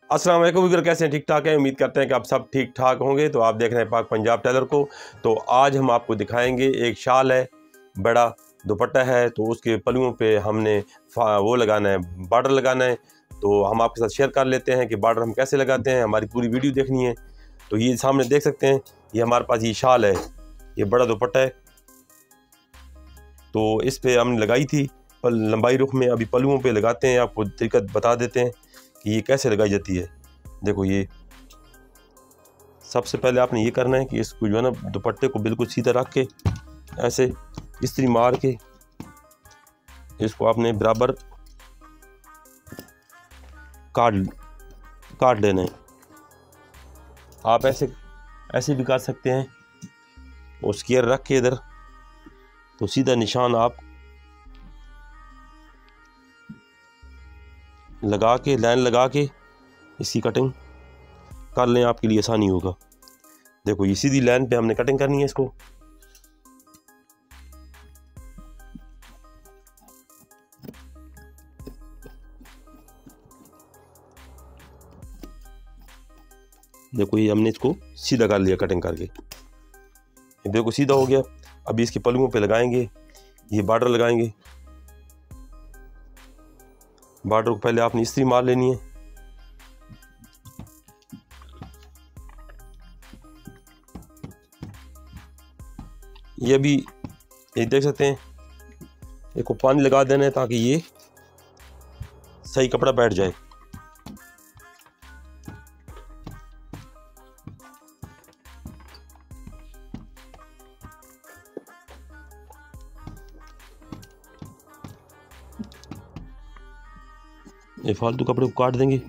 अस्सलाम वालेकुम व्यूअर, कैसे हैं? ठीक ठाक हैं। उम्मीद करते हैं कि आप सब ठीक ठाक होंगे। तो आप देख रहे हैं पाक पंजाब टेलर को। तो आज हम आपको दिखाएंगे, एक शाल है, बड़ा दुपट्टा है, तो उसके पल्लुओं पे हमने वो लगाना है, बॉर्डर लगाना है। तो हम आपके साथ शेयर कर लेते हैं कि बॉर्डर हम कैसे लगाते हैं। हमारी पूरी वीडियो देखनी है। तो ये सामने देख सकते हैं, ये हमारे पास ये शाल है, ये बड़ा दुपट्टा है। तो इस पर हमने लगाई थी लंबाई रुख में। अभी पल्लुओं पे लगाते हैं, आपको तरीका बता देते हैं कि ये कैसे लगाई जाती है। देखो, ये सबसे पहले आपने ये करना है कि इसको जो है ना, दुपट्टे को बिल्कुल सीधा रख के ऐसे इस्त्री मार के इसको आपने बराबर काट लेना है। आप ऐसे भी काट सकते हैं, और स्केयर रख के इधर तो सीधा निशान आप लगा के, लाइन लगा के इसकी कटिंग कर लें, आपके लिए आसानी होगा। देखो, ये सीधी लाइन पे हमने कटिंग करनी है इसको। देखो, ये हमने इसको सीधा कर लिया कटिंग करके। देखो, सीधा हो गया। अभी इसके पल्लुओं पे लगाएंगे, ये बॉर्डर लगाएंगे। बॉर्डर को पहले आपने इस्त्री मार लेनी है। ये भी ये देख सकते हैं, इसको पानी लगा देना है ताकि ये सही कपड़ा बैठ जाए। ये फालतू कपड़े को काट देंगे।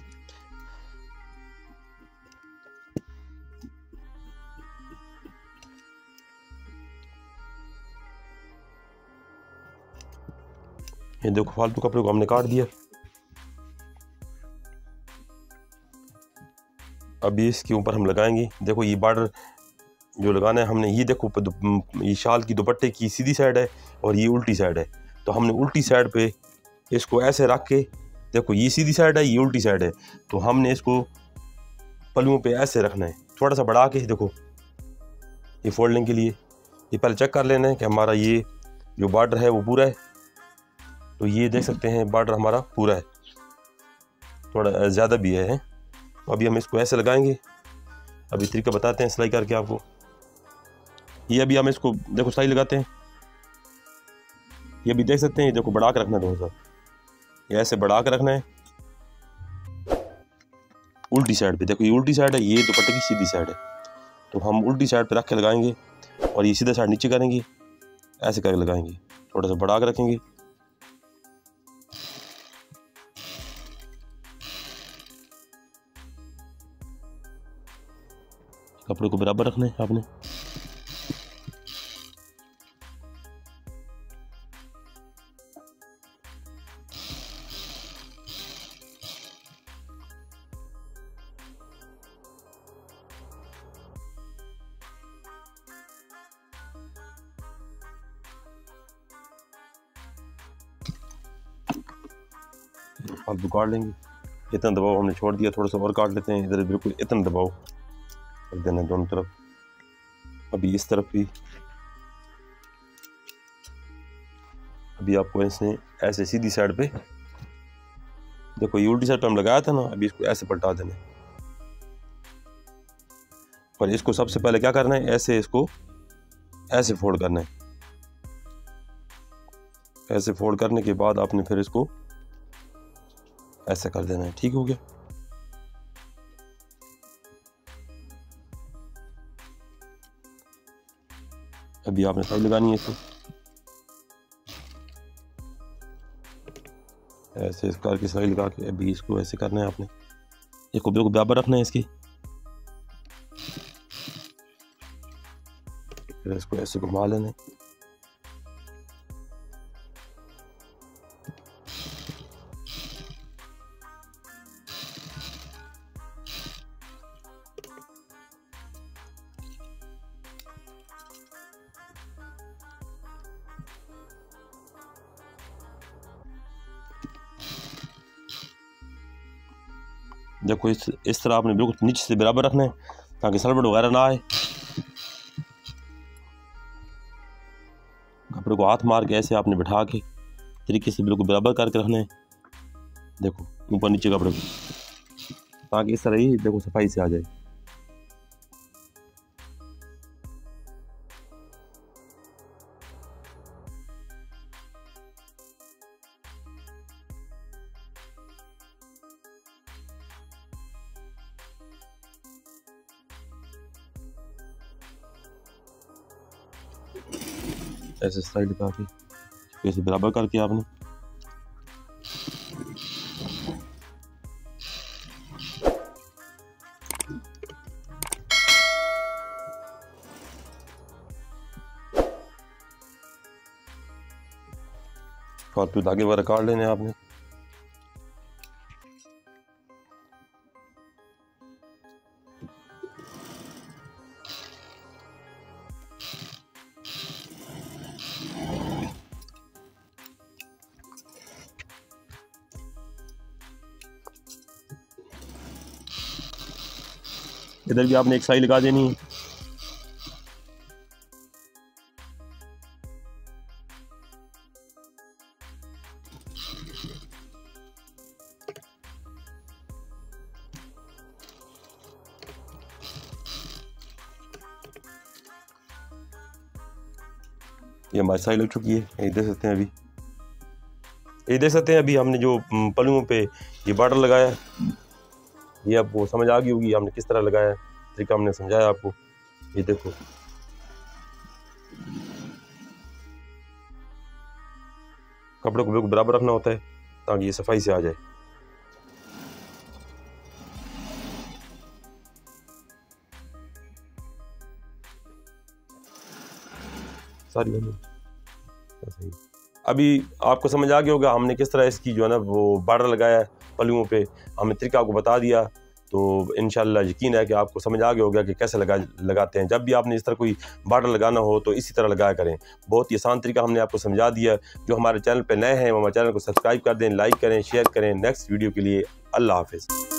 ये देखो, फालतू कपड़े को हमने काट दिया। अभी इसके ऊपर हम लगाएंगे। देखो, ये बॉर्डर जो लगाना है हमने, ये देखो ये शाल की दुपट्टे की सीधी साइड है और ये उल्टी साइड है। तो हमने उल्टी साइड पे इसको ऐसे रख के, देखो ये सीधी साइड है, ये उल्टी साइड है, तो हमने इसको पल्लुओं पे ऐसे रखना है, थोड़ा सा बढ़ा के। देखो, ये फोल्डिंग के लिए ये पहले चेक कर लेना है कि हमारा ये जो बॉर्डर है वो पूरा है। तो ये देख सकते हैं बॉर्डर हमारा पूरा है, थोड़ा ज़्यादा भी है। तो अभी हम इसको ऐसे लगाएंगे। अभी तरीका बताते हैं सिलाई करके आपको। ये अभी हम इसको देखो सिलाई लगाते हैं। ये भी देख सकते हैं, ये देखो बढ़ा के रखना है थोड़ा सा, ये ऐसे बढ़ा के रखना है उल्टी साइड पे। देखो, ये उल्टी साइड है, ये दुपट्टे की सीधी साइड है, तो हम उल्टी साइड पे रख के लगाएंगे। और ये सीधा साइड नीचे करेंगे, ऐसे करके लगाएंगे, थोड़ा सा बढ़ा के रखेंगे। कपड़े को बराबर रखना है आपने। फालतू काट लेंगे। इतना दबाव हमने छोड़ दिया, थोड़ा सा और काट लेते हैं। इधर बिल्कुल इतना दबाव कर देना दोनों तरफ। अभी इस तरफ भी, अभी आपको ऐसे सीधी साइड पे, देखो ये उल्टी साइड पे हम लगाया था ना, अभी इसको ऐसे पलटा देना है। और इसको सबसे पहले क्या करना है, ऐसे इसको ऐसे फोल्ड करना है। ऐसे फोल्ड करने के बाद आपने फिर इसको ऐसे कर देना है। ठीक हो गया। अभी आपने सिलाई लगानी है इसको ऐसे करके सिलाई लगा के। अभी इसको ऐसे करना है आपने, इसको बिल्कुल बराबर रखना है इसकी। फिर इसको ऐसे घुमा लेना है। देखो इस तरह आपने बिल्कुल नीचे से बराबर रखना है ताकि सलवट वगैरह ना आए। कपड़े को हाथ मार के ऐसे आपने बिठा के तरीके से बिल्कुल बराबर करके रखना है। देखो ऊपर नीचे कपड़े को, ताकि इस तरह ही देखो सफाई से आ जाए। ऐसे साइड लगा के ऐसे बराबर करके आपने फालतू धागे वगैरह काट लेने आपने। इधर भी आपने एक साई लगा देनी है। ये हमारी साई लग चुकी है, ये देख सकते हैं। अभी हमने जो पल्लुओं पे ये बॉर्डर लगाया, ये आपको समझ आ गई होगी हमने किस तरह लगाया है, तरीका हमने समझाया आपको। ये देखो कपड़े को बिल्कुल बराबर रखना होता है ताकि ये सफाई से आ जाए। सारी अभी आपको समझ आ गया होगा हमने किस तरह इसकी जो है ना वो बॉर्डर लगाया है पल्लुओं पे, हमने तरीका आपको बता दिया। तो इंशाल्लाह यकीन है कि आपको समझ आ गया होगा कि कैसे लगाते हैं। जब भी आपने इस तरह कोई बॉर्डर लगाना हो तो इसी तरह लगाया करें। बहुत ही आसान तरीका हमने आपको समझा दिया। जो हमारे चैनल पे नए हैं वो हमारे चैनल को सब्सक्राइब कर दें, लाइक करें, शेयर करें। नेक्स्ट वीडियो के लिए अल्लाह हाफिज़।